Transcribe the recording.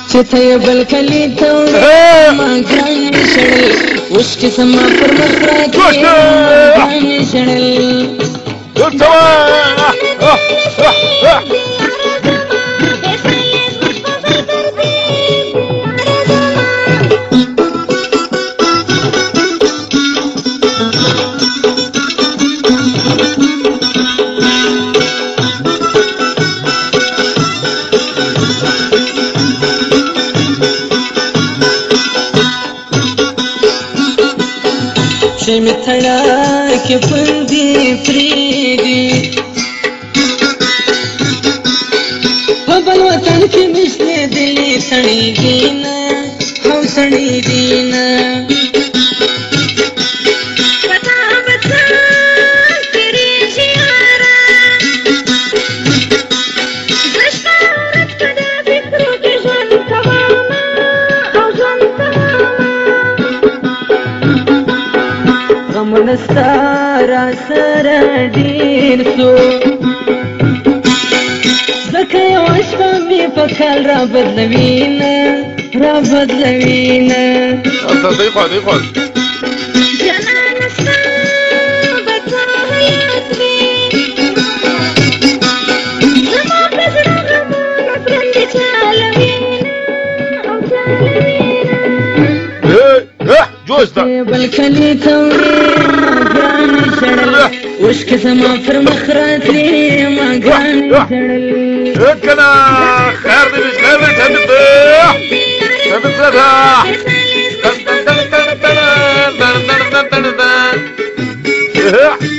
چته بل کلی ته ما ګران شړل اوس کې سما پر مخ راکې ګران شړل شمی تھڑا کے پندی پریدی بل وطن کی مشنے دلی سڑی دینا ہم سڑی دینا سارا سره ډیر سو زکه یو شپه مې په خیال را بدلوینه دیکھو جانانه ستا به تا حیات وي زما په زړه غمونه پرندې چالوینه او چالوینه جوش ده بل کلی ته وش كسما في مخراتي ما كان يشعل كنا خير دي مش خير دي تهب الصباح